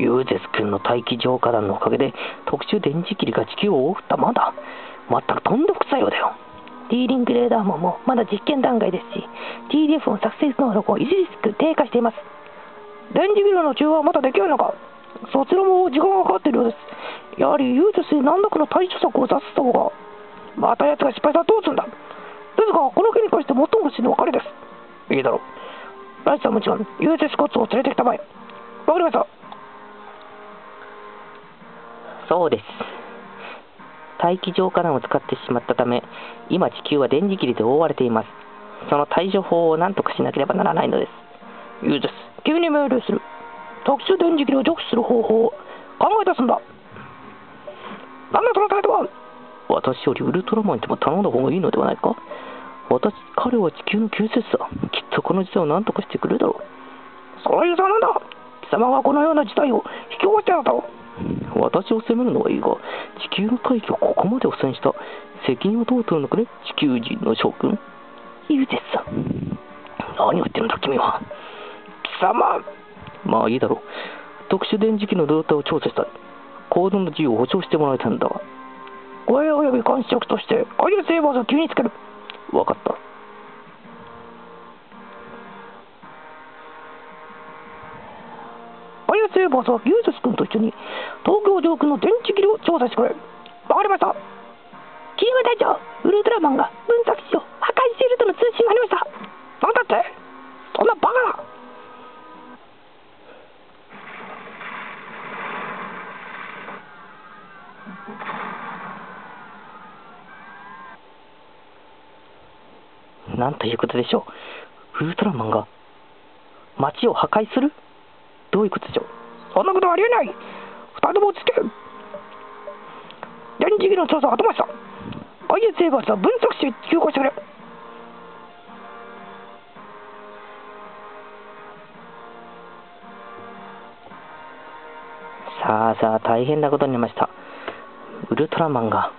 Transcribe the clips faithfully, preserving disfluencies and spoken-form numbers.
ユーゼス君の大気浄化弾のおかげで特殊電磁気流が地球を覆ったまだ。まったくとんでもくさいようだよ。D リンクレーダー網もまだ実験段階ですし、ティーディーエフ の作成能力も著しく低下しています。電磁気流の中和はまだできるのか。そちらも時間がかかっているようです。やはりユーゼスに何らかの対処策を出した方が。また奴が失敗したらどうするんだ。ですが、この件に関して最も不審の別れです。いいだろう。ライチさんもちろん、ユーゼスコッツを連れてきたまえ。わかりました。 そうです。大気浄化弾を使ってしまったため、今地球は電磁気流で覆われています。その対処法を何とかしなければならないのです。 ユーゼス、君に命令する。特殊電磁気流を除去する方法を考え出すんだ。なんだその態度は。 私よりウルトラマンにも頼んだ方がいいのではないか。私、彼は地球の救世主だ。きっとこの事態を何とかしてくれるだろう。 そういうさなんだ。貴様がこのような事態を引き起こしてやったの。 私を責めるのはいいが、地球の大気をここまで汚染した責任はどう取るのかね、地球人の諸君。 ユーゼスさん、何を言ってるんだ君は。貴様。 まあいいだろう。特殊電磁気のルーターを調査したい。行動の自由を保障してもらいたいんだが。 護衛及び監視職としてアイエスエーバーズを急につける。 分かった。 アイエスエーバーズはユーゼス君と一緒に東京上空の電磁気流を調査してくれ。わかりました。キーム隊長、ウルトラマンが分作機を破壊しているとの通信がありました。なんだって。そんなバカな。 なんということでしょう。ウルトラマンが街を破壊する。どういうことでしょう。 そんなことはありえない。二人とも落ち着け。電磁気流の調査は後回しだ。アイエスエーバーズは分作機へ急行してくれ。 さあさあ、大変なことになりました。ウルトラマンが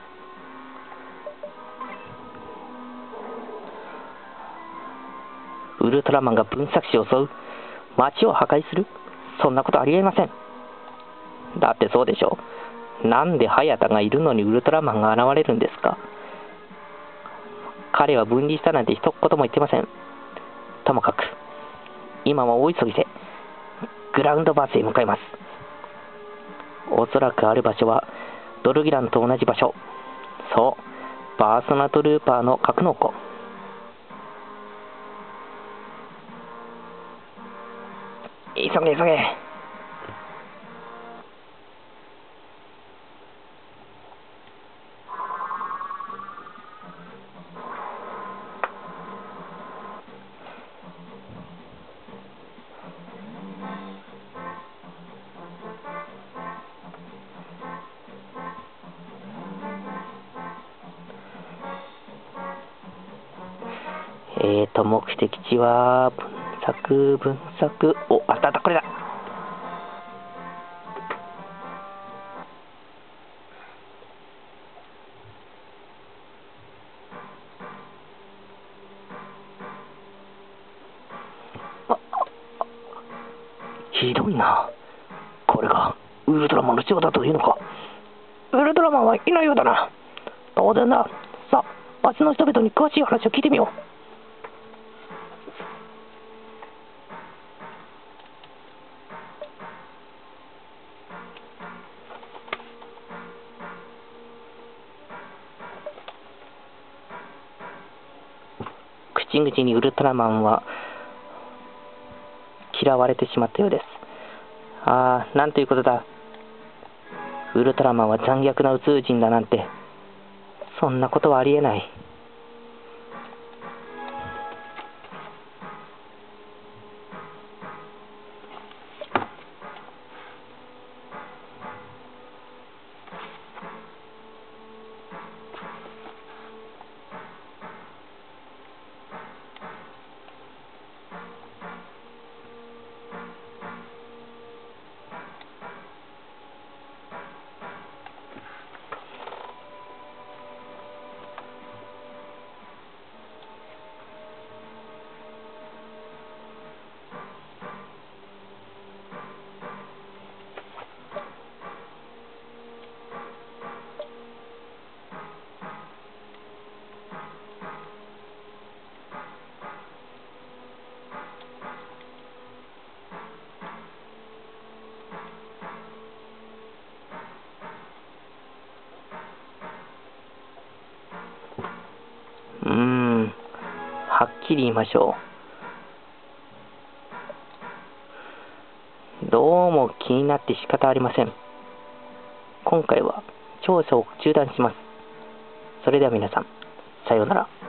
ウルトラマンが分作機を襲う。街を破壊する。そんなことありえません。だってそうでしょう。なんでハヤタがいるのにウルトラマンが現れるんですか。彼は分離したなんて一言も言ってません。ともかく今は大急ぎでグラウンドバースへ向かいます。おそらくある場所はドルギランと同じ場所。そう、パーソナトルーパーの格納庫。 急げ急げ。 えーと、目的地は、分作、分作、お、あったあった、これだ。あ、ひどいな。これが、ウルトラマンの仕業だというのか。 ウルトラマンはいないようだな。当然だ。さあ、街の人々に詳しい話を聞いてみよう。 口々にウルトラマンは嫌われてしまったようです。ああ、なんということだ。ウルトラマンは残虐な宇宙人だなんて、そんなことはありえない。 きり言いましょう。どうも気になって仕方ありません。今回は調査を中断します。それでは皆さん、さようなら。